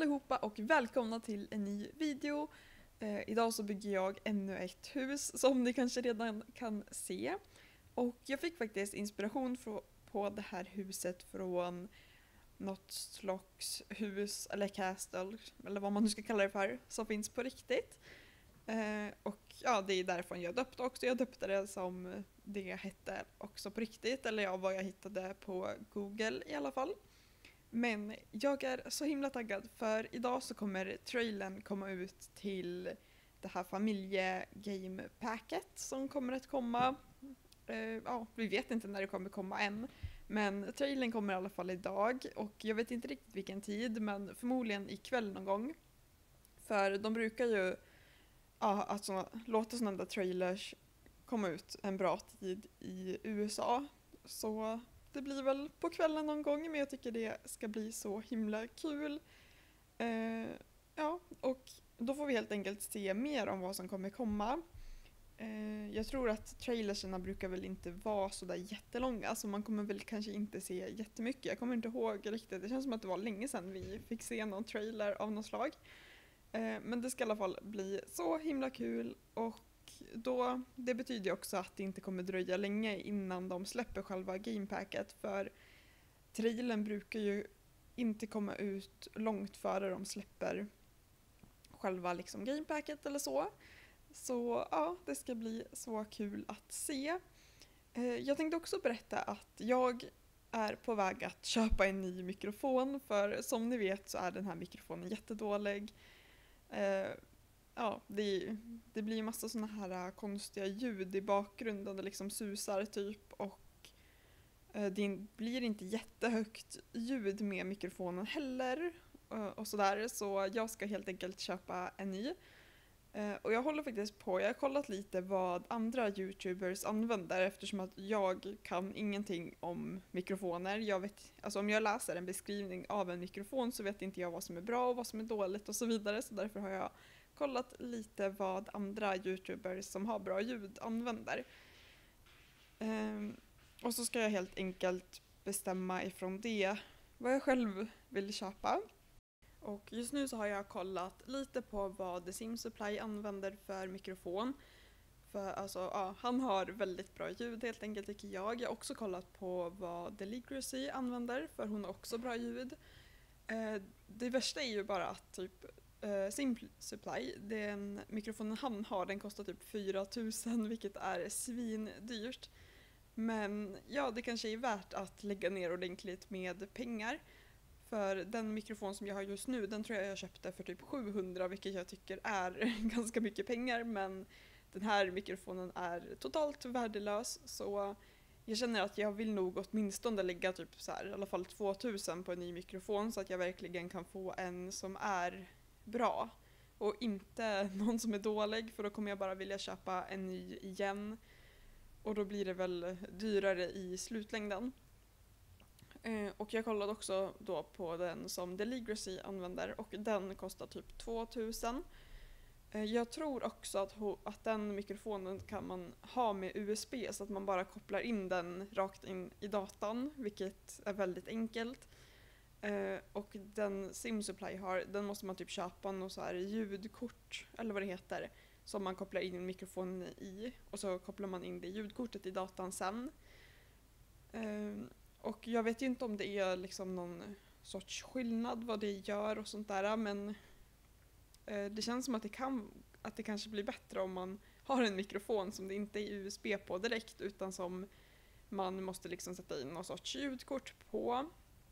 allihopa och välkomna till en ny video. Idag så bygger jag ännu ett hus som ni kanske redan kan se. Och jag fick faktiskt inspiration på det här huset från något slags hus eller castle eller vad man nu ska kalla det för som finns på riktigt. Och ja, det är därifrån jag döpte också. Jag döpte det som det hette också på riktigt, eller ja, vad jag hittade på Google i alla fall. Men jag är så himla taggad för idag så kommer trailern komma ut till det här familje-game-packet som kommer att komma. Ja, vi vet inte när det kommer komma än. Men trailern kommer i alla fall idag och jag vet inte riktigt vilken tid, men förmodligen ikväll någon gång. För de brukar ju låta sådana där trailers komma ut en bra tid i USA. Så det blir väl på kvällen någon gång, men jag tycker det ska bli så himla kul. Ja, och då får vi helt enkelt se mer om vad som kommer komma. Jag tror att trailerserna brukar väl inte vara så där jättelånga, så man kommer väl kanske inte se jättemycket. Jag kommer inte ihåg riktigt, det känns som att det var länge sedan vi fick se någon trailer av något slag. Men det ska i alla fall bli så himla kul, och det betyder också att det inte kommer dröja länge innan de släpper själva gamepacket, för trailern brukar ju inte komma ut långt före de släpper själva liksom gamepacket eller så. Så ja, det ska bli så kul att se. Jag tänkte också berätta att jag är på väg att köpa en ny mikrofon, för som ni vet så är den här mikrofonen jättedålig. Ja, det blir ju massa såna här konstiga ljud i bakgrunden, det liksom susar typ, och det blir inte jättehögt ljud med mikrofonen heller och sådär, så jag ska helt enkelt köpa en ny. Och jag håller faktiskt på, jag har kollat lite vad andra YouTubers använder, eftersom att jag kan ingenting om mikrofoner. Jag vet, alltså om jag läser en beskrivning av en mikrofon så vet inte jag vad som är bra och vad som är dåligt och så vidare, så därför har jag kollat lite vad andra YouTubers som har bra ljud använder. Och så ska jag helt enkelt bestämma ifrån det vad jag själv vill köpa. Och just nu så har jag kollat lite på vad The Sim Supply använder för mikrofon. För alltså, ja, han har väldigt bra ljud helt enkelt, tycker jag. Jag har också kollat på vad Deligracy använder, för hon har också bra ljud. Det värsta är ju bara att typ Sim Supply, den mikrofonen han har, den kostar typ 4 000, vilket är svindyrt. Men ja, det kanske är värt att lägga ner ordentligt med pengar. För den mikrofon som jag har just nu, den tror jag köpte för typ 700, vilket jag tycker är ganska mycket pengar. Men den här mikrofonen är totalt värdelös, så jag känner att jag vill nog åtminstone lägga typ så här, i alla fall 2000 på en ny mikrofon, så att jag verkligen kan få en som är bra. Och inte någon som är dålig, för då kommer jag bara vilja köpa en ny igen. Och då blir det väl dyrare i slutlängden. Och jag kollade också då på den som Deligracy använder, och den kostar typ 2000. Jag tror också att den mikrofonen kan man ha med USB, så att man bara kopplar in den rakt in i datan, vilket är väldigt enkelt. Och den Sim Supply har, den måste man typ köpa något så här ljudkort eller vad det heter, som man kopplar in mikrofonen i, och så kopplar man in det ljudkortet i datan sen. Och jag vet ju inte om det är liksom någon sorts skillnad vad det gör och sånt där, men det känns som att det kanske blir bättre om man har en mikrofon som det inte är USB på direkt, utan som man måste liksom sätta in någon sorts ljudkort på.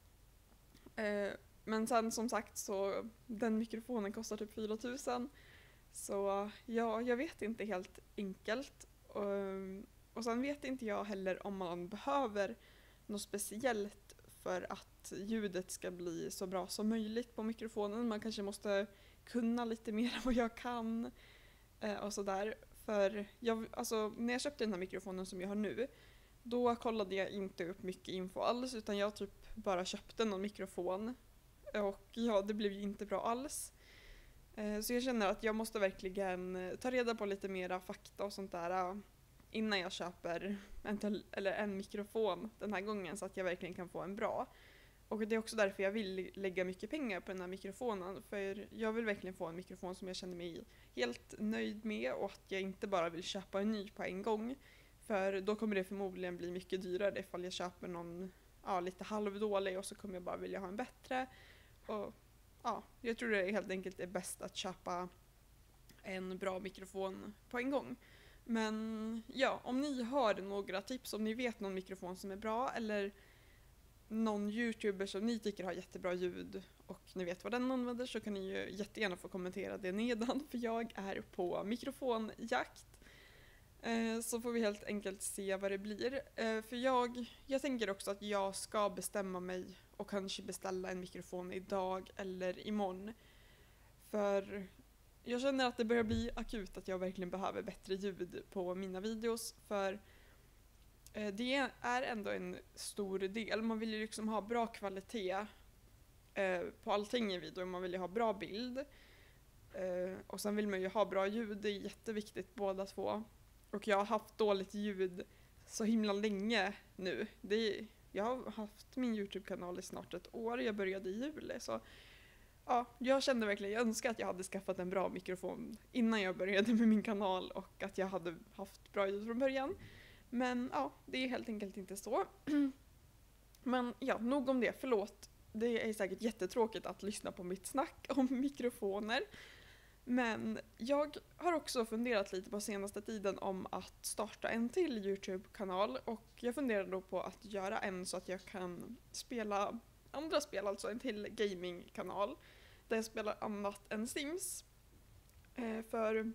Men sen som sagt, så den mikrofonen kostar typ 4 000, så ja, jag vet inte helt enkelt. Och sen vet inte jag heller om man behöver något speciellt för att ljudet ska bli så bra som möjligt på mikrofonen. Man kanske måste kunna lite mer än vad jag kan och sådär. För när jag köpte den här mikrofonen som jag har nu, då kollade jag inte upp mycket info alls, utan jag typ bara köpte någon mikrofon. Och ja, det blev ju inte bra alls. Så jag känner att jag måste verkligen ta reda på lite mera fakta och sånt där innan jag köper en mikrofon den här gången, så att jag verkligen kan få en bra. Och det är också därför jag vill lägga mycket pengar på den här mikrofonen. För jag vill verkligen få en mikrofon som jag känner mig helt nöjd med och att jag inte bara vill köpa en ny på en gång. För då kommer det förmodligen bli mycket dyrare ifall jag köper någon lite halvdålig och så kommer jag bara vilja ha en bättre. Och jag tror det helt enkelt är bäst att köpa en bra mikrofon på en gång. Men om ni har några tips, om ni vet någon mikrofon som är bra eller någon youtuber som ni tycker har jättebra ljud och ni vet vad den använder, så kan ni ju jättegärna få kommentera det nedan, för jag är på mikrofonjakt. Så får vi helt enkelt se vad det blir. För jag tänker också att jag ska bestämma mig och kanske beställa en mikrofon idag eller imorgon. För jag känner att det börjar bli akut att jag verkligen behöver bättre ljud på mina videos. För det är ändå en stor del. Man vill ju liksom ha bra kvalitet på allting i videon. Man vill ju ha bra bild. Och sen vill man ju ha bra ljud. Det är jätteviktigt båda två. Och jag har haft dåligt ljud så himla länge nu. Jag har haft min YouTube-kanal i snart ett år. Jag började i juli. Så jag kände verkligen, jag önskar att jag hade skaffat en bra mikrofon innan jag började med min kanal. Och att jag hade haft bra ljud från början. Men det är helt enkelt inte så. Men nog om det. Förlåt. Det är säkert jättetråkigt att lyssna på mitt snack om mikrofoner. Men jag har också funderat lite på senaste tiden om att starta en till YouTube-kanal. Och jag funderar då på att göra en så att jag kan spela andra spel, alltså en till gaming-kanal. Där jag spelar annat än Sims. För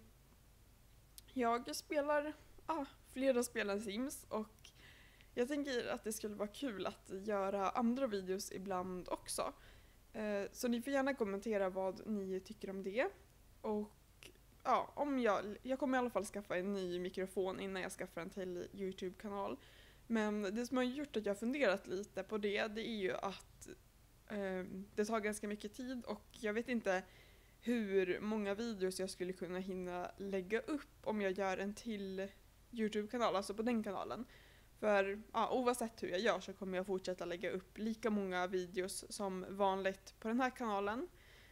jag spelar flera spel än Sims och jag tänker att det skulle vara kul att göra andra videos ibland också. Så ni får gärna kommentera vad ni tycker om det. Och om jag kommer i alla fall skaffa en ny mikrofon innan jag skaffar en till YouTube-kanal. Men det som har gjort att jag funderat lite på det är ju att det tar ganska mycket tid och jag vet inte hur många videos jag skulle kunna hinna lägga upp om jag gör en till YouTube-kanal, alltså på den kanalen. För oavsett hur jag gör så kommer jag fortsätta lägga upp lika många videos som vanligt på den här kanalen.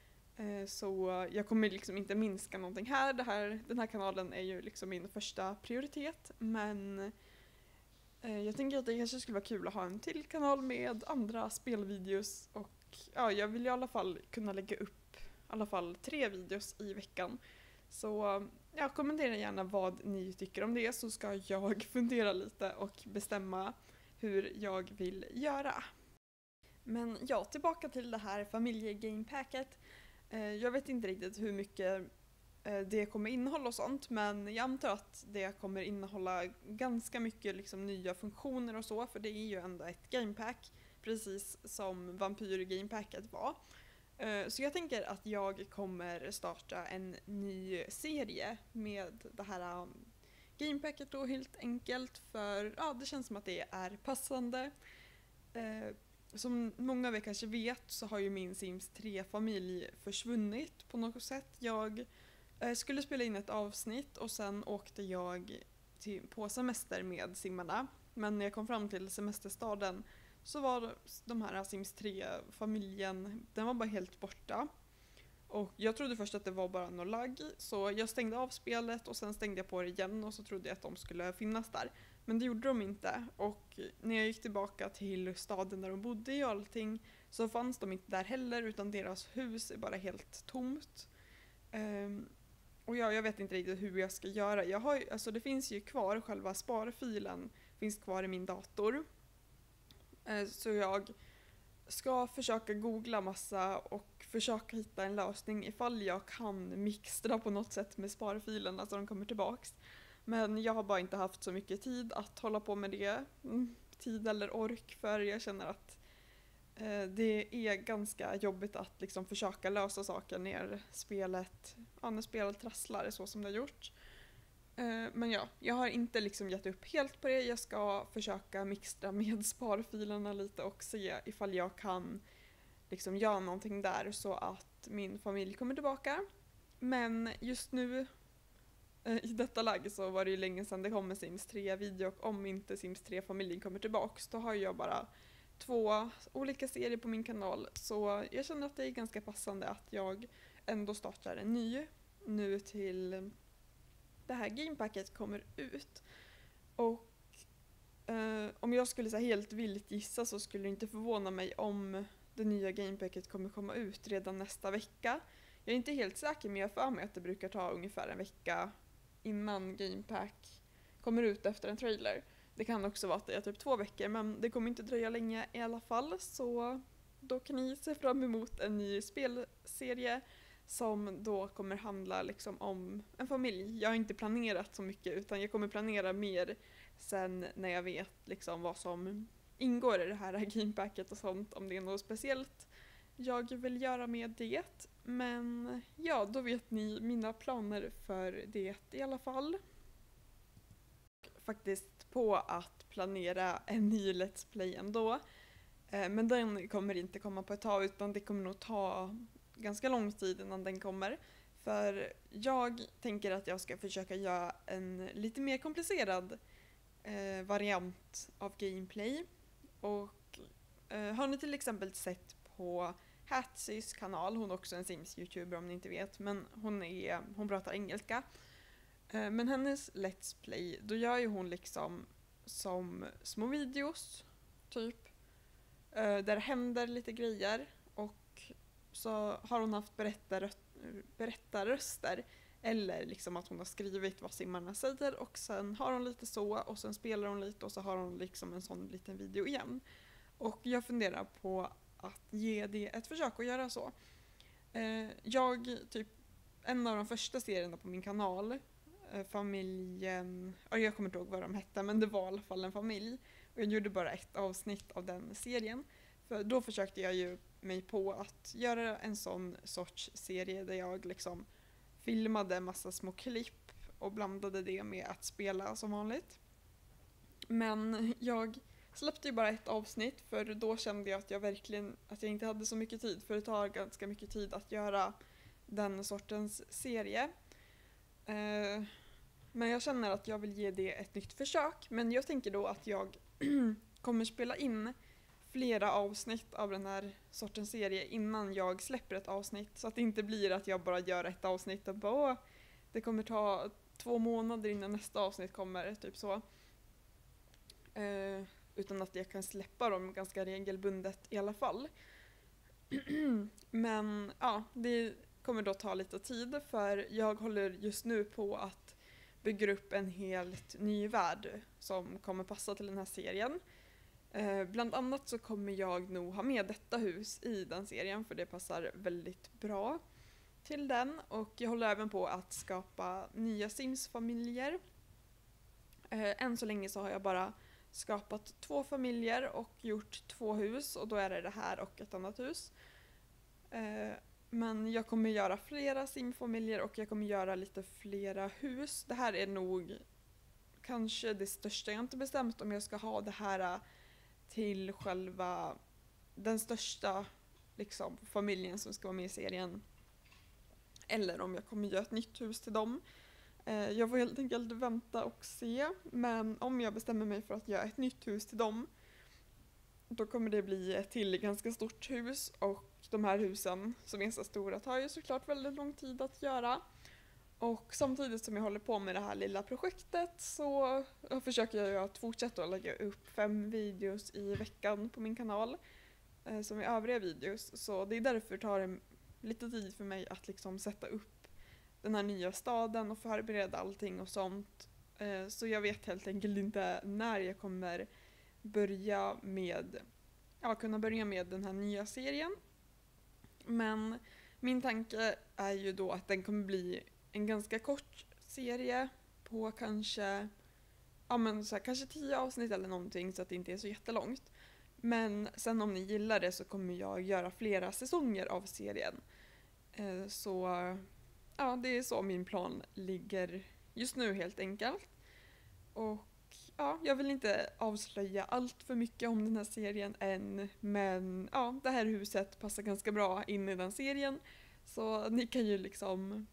Så jag kommer liksom inte minska någonting här. Den här kanalen är ju liksom min första prioritet. Men jag tänker att det kanske skulle vara kul att ha en till kanal med andra spelvideos. Och jag vill i alla fall kunna lägga upp i alla fall 3 videos i veckan. Så kommentera gärna vad ni tycker om det, så ska jag fundera lite och bestämma hur jag vill göra. Men tillbaka till det här familjegamepacket. Jag vet inte riktigt hur mycket det kommer innehålla och sånt, men jag antar att det kommer innehålla ganska mycket liksom nya funktioner och så, för det är ju ändå ett gamepack, precis som Vampyr-gamepacket var. Så jag tänker att jag kommer starta en ny serie med det här gamepacket då, helt enkelt, för det känns som att det är passande. Som många av er kanske vet så har ju min Sims 3-familj försvunnit på något sätt. Jag skulle spela in ett avsnitt och sen åkte jag på semester med simmarna. Men när jag kom fram till semesterstaden så var de här Sims 3-familjen, den var bara helt borta. Och jag trodde först att det var bara någon lagg, så jag stängde av spelet och sen stängde jag på det igen och så trodde jag att de skulle finnas där. Men det gjorde de inte, och när jag gick tillbaka till staden där de bodde och allting så fanns de inte där heller, utan deras hus är bara helt tomt. Och jag vet inte riktigt hur jag ska göra. Det finns ju kvar, själva sparfilen finns kvar i min dator. Så jag ska försöka googla massa och försöka hitta en lösning ifall jag kan mixtra på något sätt med sparfilerna så de kommer tillbaks. Men jag har bara inte haft så mycket tid att hålla på med det. Tid eller ork, för jag känner att det är ganska jobbigt att liksom försöka lösa saker när spelet trasslar så som det har gjort. Men jag har inte liksom gett upp helt på det. Jag ska försöka mixtra med sparfilerna lite och se ifall jag kan liksom göra någonting där så att min familj kommer tillbaka. Men just nu i detta läge så var det ju länge sedan det kom en Sims 3-video, och om inte Sims 3-familjen kommer tillbaks då har jag bara 2 olika serier på min kanal, så jag känner att det är ganska passande att jag ändå startar en ny nu till det här gamepacket kommer ut. Och om jag skulle så här helt vilt gissa så skulle det inte förvåna mig om det nya gamepacket kommer komma ut redan nästa vecka. Jag är inte helt säker, men jag för mig att det brukar ta ungefär en vecka innan gamepack kommer ut efter en trailer. Det kan också vara att det är typ 2 veckor, men det kommer inte dröja länge i alla fall, så då kan ni se fram emot en ny spelserie som då kommer handla liksom om en familj. Jag har inte planerat så mycket, utan jag kommer planera mer sen när jag vet liksom vad som ingår i det här gamepacket och sånt, om det är något speciellt jag vill göra med det. Men ja, då vet ni mina planer för det i alla fall. Faktiskt på att planera en ny Let's Play ändå. Men den kommer inte komma på ett tag, utan det kommer nog ta ganska lång tid innan den kommer. För jag tänker att jag ska försöka göra en lite mer komplicerad variant av gameplay. Och har ni till exempel sett på Hatsys kanal, hon är också en Sims-youtuber om ni inte vet, men hon pratar engelska. Men hennes Let's Play, då gör ju hon liksom som små videos, typ, där det händer lite grejer, och så har hon haft berättarröster, eller liksom att hon har skrivit vad simmarna säger, och sen har hon lite så, och sen spelar hon lite, och så har hon liksom en sån liten video igen. Och jag funderar på att ge det ett försök att göra så. En av de första serierna på min kanal, familjen, jag kommer inte ihåg vad de hette, men det var i alla fall en familj, och jag gjorde bara ett avsnitt av den serien. För då försökte jag ju mig på att göra en sån sorts serie där jag liksom filmade massa små klipp och blandade det med att spela som vanligt. Men jag släppte ju bara ett avsnitt, för då kände jag att jag inte hade så mycket tid, för det tar ganska mycket tid att göra den sortens serie. Men jag känner att jag vill ge det ett nytt försök, men jag tänker då att jag kommer spela in flera avsnitt av den här sortens serie innan jag släpper ett avsnitt, så att det inte blir att jag bara gör ett avsnitt och bara det kommer ta 2 månader innan nästa avsnitt kommer, typ så. Utan att jag kan släppa dem ganska regelbundet i alla fall. Men ja, det kommer då ta lite tid, för jag håller just nu på att bygga upp en helt ny värld som kommer passa till den här serien. Bland annat så kommer jag nog ha med detta hus i den serien, för det passar väldigt bra till den. Och jag håller även på att skapa nya Sims-familjer. Än så länge så har jag bara skapat 2 familjer och gjort 2 hus, och då är det här och ett annat hus. Men jag kommer göra flera simfamiljer, och jag kommer göra lite flera hus. Det här är nog kanske det största. Jag har inte bestämt om jag ska ha det här till själva den största liksom, familjen som ska vara med i serien, eller om jag kommer göra ett nytt hus till dem. Jag får helt enkelt vänta och se, men om jag bestämmer mig för att göra ett nytt hus till dem, då kommer det bli ett till ganska stort hus, och de här husen som är så stora tar ju såklart väldigt lång tid att göra. Och samtidigt som jag håller på med det här lilla projektet så försöker jag att fortsätta att lägga upp 5 videos i veckan på min kanal som är övriga videos. Så det är därför tar det lite tid för mig att liksom sätta upp den här nya staden och förbereda allting och sånt. Så jag vet helt enkelt inte när jag kommer kunna börja med den här nya serien. Men min tanke är ju då att den kommer bli en ganska kort serie på kanske 10 avsnitt eller någonting, så att det inte är så jättelångt. Men sen om ni gillar det så kommer jag göra flera säsonger av serien. Så ja, det är så min plan ligger just nu helt enkelt. Och ja, jag vill inte avslöja allt för mycket om den här serien än, men ja, det här huset passar ganska bra in i den serien. Så ni kan ju liksom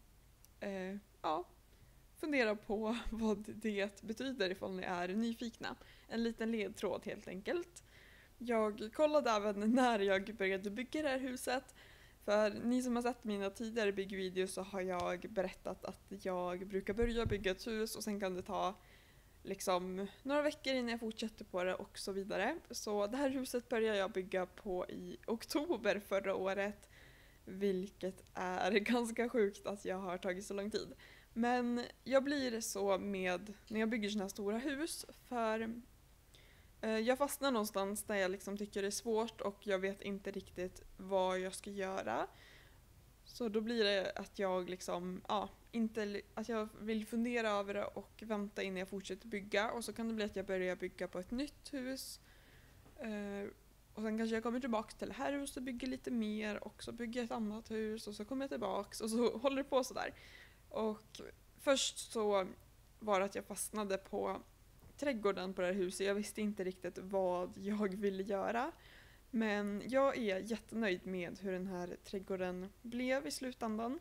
fundera på vad det betyder ifall ni är nyfikna. En liten ledtråd helt enkelt. Jag kollade även när jag började bygga det här huset. För ni som har sett mina tidigare byggvideos så har jag berättat att jag brukar börja bygga ett hus och sen kan det ta liksom några veckor innan jag fortsätter på det och så vidare. Så det här huset började jag bygga på i oktober förra året. Vilket är ganska sjukt att jag har tagit så lång tid. Men jag blir så med när jag bygger såna här stora hus för jag fastnar någonstans där jag liksom tycker det är svårt och jag vet inte riktigt vad jag ska göra. Så då blir det att jag liksom, att jag vill fundera över det och vänta innan jag fortsätter bygga. Och så kan det bli att jag börjar bygga på ett nytt hus. Och sen kanske jag kommer tillbaka till det här huset och bygger lite mer och så bygger jag ett annat hus och så kommer jag tillbaka och så håller det på sådär. Och först så var det att jag fastnade på trädgården på det här huset. Jag visste inte riktigt vad jag ville göra. Men jag är jättenöjd med hur den här trädgården blev i slutändan.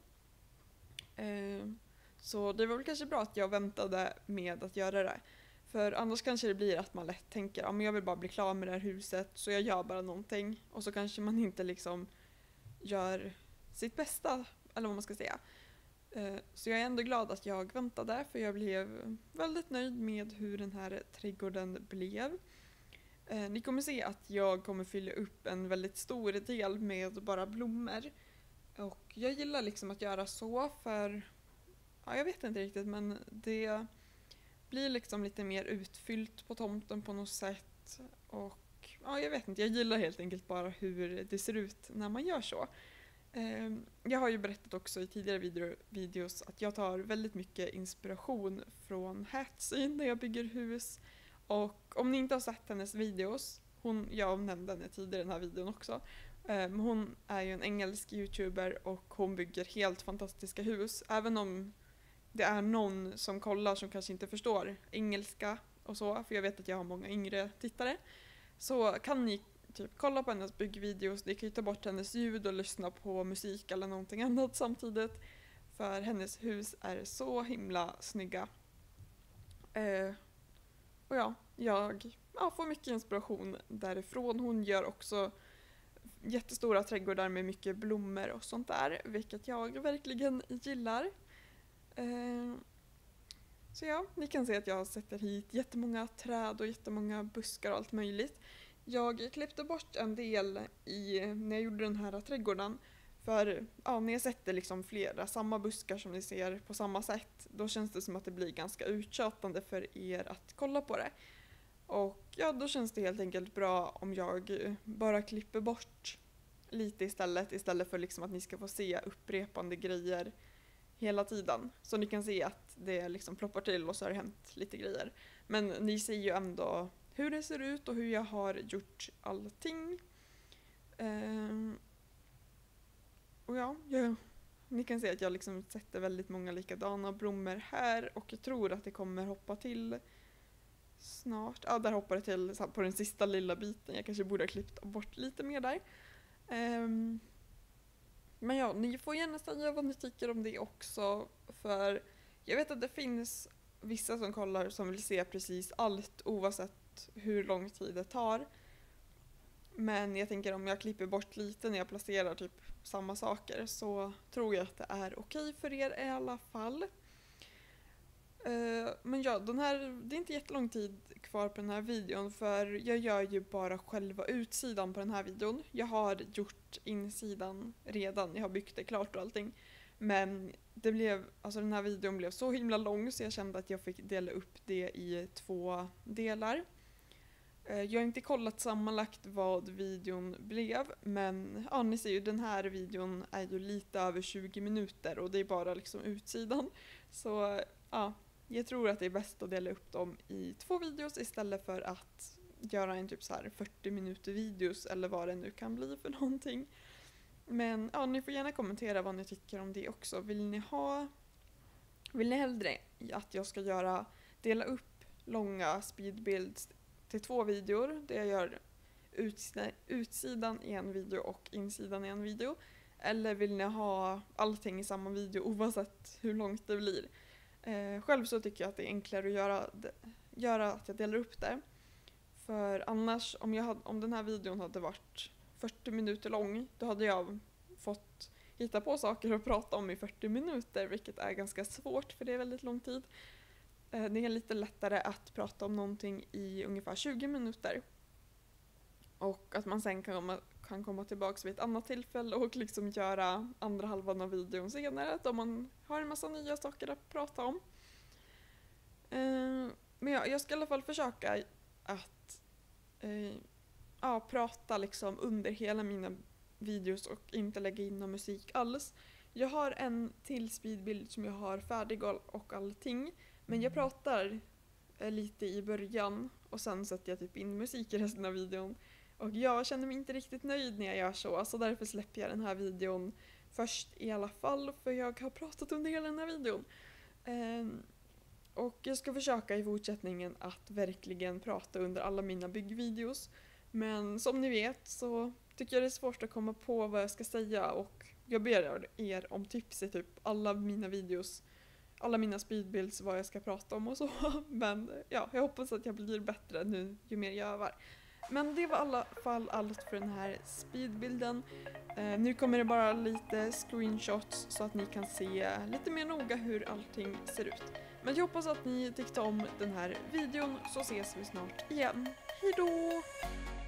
Så det var väl kanske bra att jag väntade med att göra det. För annars kanske det blir att man lätt tänker men jag vill bara bli klar med det här huset så jag gör bara någonting. Och så kanske man inte liksom gör sitt bästa, eller vad man ska säga. Så jag är ändå glad att jag väntade för jag blev väldigt nöjd med hur den här trädgården blev. Ni kommer se att jag kommer fylla upp en väldigt stor del med bara blommor. Och jag gillar liksom att göra så för, jag vet inte riktigt men det blir liksom lite mer utfyllt på tomten på något sätt. Och jag vet inte, jag gillar helt enkelt bara hur det ser ut när man gör så. Jag har ju berättat också i tidigare videos att jag tar väldigt mycket inspiration från Hatsyn när jag bygger hus. Och om ni inte har sett hennes videos, jag nämnde henne tidigare i den här videon också. Hon är ju en engelsk youtuber och hon bygger helt fantastiska hus. Även om det är någon som kollar som kanske inte förstår engelska och så, för jag vet att jag har många yngre tittare. Så kan ni typ kolla på hennes byggvideos, ni kan ju ta bort hennes ljud och lyssna på musik eller någonting annat samtidigt. För hennes hus är så himla snygga. Och jag får mycket inspiration därifrån. Hon gör också jättestora trädgårdar med mycket blommor och sånt där, vilket jag verkligen gillar. Så ni kan se att jag sätter hit jättemånga träd och jättemånga buskar och allt möjligt. Jag klippte bort en del när jag gjorde den här trädgården. För när jag sätter liksom flera samma buskar som ni ser på samma sätt, då känns det som att det blir ganska uttjatande för er att kolla på det. Och då känns det helt enkelt bra om jag bara klipper bort lite istället för liksom att ni ska få se upprepande grejer hela tiden. Så ni kan se att det liksom ploppar till och så har det hänt lite grejer. Men ni ser ju ändå hur det ser ut och hur jag har gjort allting. Och ni kan se att jag liksom sätter väldigt många likadana blommor här och jag tror att det kommer hoppa till snart. Där hoppar det till på den sista lilla biten. Jag kanske borde ha klippt bort lite mer där. Men ni får gärna säga vad ni tycker om det också. För jag vet att det finns vissa som kollar som vill se precis allt oavsett hur lång tid det tar. Men jag tänker om jag klipper bort lite när jag placerar typ samma saker så tror jag att det är okej för er i alla fall. Men det är inte jättelång tid kvar på den här videon för jag gör ju bara själva utsidan på den här videon. Jag har gjort insidan redan, jag har byggt det klart och allting. Men den här videon blev så himla lång så jag kände att jag fick dela upp det i 2 delar. Jag har inte kollat sammanlagt vad videon blev, men ni ser ju den här videon är ju lite över 20 minuter och det är bara liksom utsidan. Så jag tror att det är bäst att dela upp dem i 2 videos istället för att göra en typ så här 40 minuter videos eller vad det nu kan bli för någonting. Men ni får gärna kommentera vad ni tycker om det också. Vill ni hellre att jag ska dela upp långa speedbuilds till 2 videor där jag gör utsidan i en video och insidan i en video? Eller vill ni ha allting i samma video oavsett hur långt det blir? Själv så tycker jag att det är enklare att göra att jag delar upp det. För annars, om den här videon hade varit 40 minuter lång, då hade jag fått hitta på saker att prata om i 40 minuter, vilket är ganska svårt för det är väldigt lång tid. Det är lite lättare att prata om någonting i ungefär 20 minuter. Och att man sen kan komma tillbaka vid ett annat tillfälle och liksom göra andra halvan av videon senare, om man har en massa nya saker att prata om. Men jag ska i alla fall försöka att prata liksom under hela mina videos och inte lägga in någon musik alls. Jag har en till speedbild som jag har färdig och allting, men jag pratar lite i början och sen sätter jag typ in musik i resten av videon. Och jag känner mig inte riktigt nöjd när jag gör så därför släpper jag den här videon först i alla fall, för jag har pratat under hela den här videon. Och jag ska försöka i fortsättningen att verkligen prata under alla mina byggvideos. Men som ni vet så tycker jag det är svårt att komma på vad jag ska säga, och jag ber er om tips i typ alla mina videos, alla mina speedbuilds, vad jag ska prata om och så. Men ja, jag hoppas att jag blir bättre nu ju mer jag övar. Men det var i alla fall allt för den här speedbilden. Nu kommer det bara lite screenshots så att ni kan se lite mer noga hur allting ser ut. Men jag hoppas att ni tyckte om den här videon, så ses vi snart igen. Hejdå!